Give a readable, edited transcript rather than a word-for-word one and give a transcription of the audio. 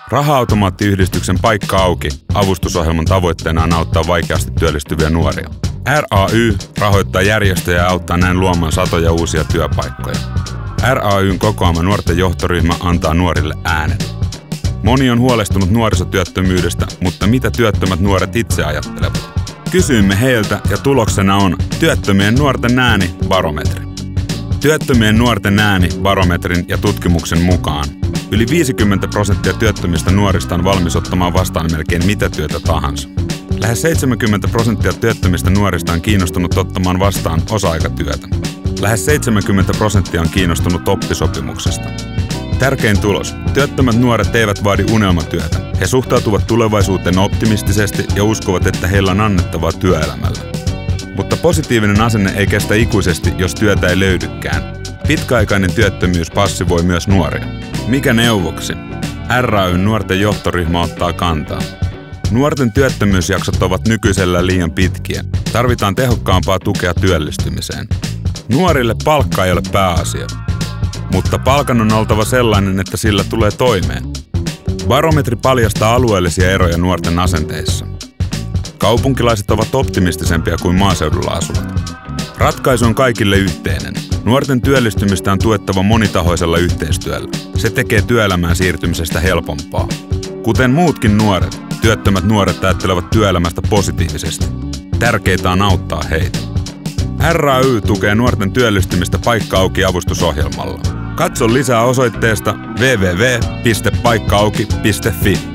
Raha-automaattiyhdistyksen Paikka auki -avustusohjelman tavoitteena on auttaa vaikeasti työllistyviä nuoria. RAY rahoittaa järjestöjä ja auttaa näin luomaan satoja uusia työpaikkoja. RAYn kokoama nuorten johtoryhmä antaa nuorille äänen. Moni on huolestunut nuorisotyöttömyydestä, mutta mitä työttömät nuoret itse ajattelevat? Kysyimme heiltä ja tuloksena on työttömien nuorten ääni -barometri. Työttömien nuorten ääni -barometrin ja tutkimuksen mukaan yli 50% työttömistä nuorista on valmis ottamaan vastaan melkein mitä työtä tahansa. Lähes 70% työttömistä nuorista on kiinnostunut ottamaan vastaan osa-aikatyötä. Lähes 70% on kiinnostunut oppisopimuksesta. Tärkein tulos. Työttömät nuoret eivät vaadi unelmatyötä. He suhtautuvat tulevaisuuteen optimistisesti ja uskovat, että heillä on annettavaa työelämällä. Mutta positiivinen asenne ei kestä ikuisesti, jos työtä ei löydykään. Pitkäaikainen työttömyys passivoi myös nuoria. Mikä neuvoksi? RAYn nuorten johtoryhmä ottaa kantaa. Nuorten työttömyysjaksot ovat nykyisellä liian pitkiä. Tarvitaan tehokkaampaa tukea työllistymiseen. Nuorille palkka ei ole pääasia, mutta palkan on oltava sellainen, että sillä tulee toimeen. Barometri paljastaa alueellisia eroja nuorten asenteissa. Kaupunkilaiset ovat optimistisempia kuin maaseudulla asuvat. Ratkaisu on kaikille yhteinen. Nuorten työllistymistä on tuettava monitahoisella yhteistyöllä. Se tekee työelämään siirtymisestä helpompaa. Kuten muutkin nuoret, työttömät nuoret ajattelevat työelämästä positiivisesti. Tärkeintä on auttaa heitä. RAY tukee nuorten työllistymistä Paikka auki -avustusohjelmalla. Katso lisää osoitteesta www.paikkaauki.fi.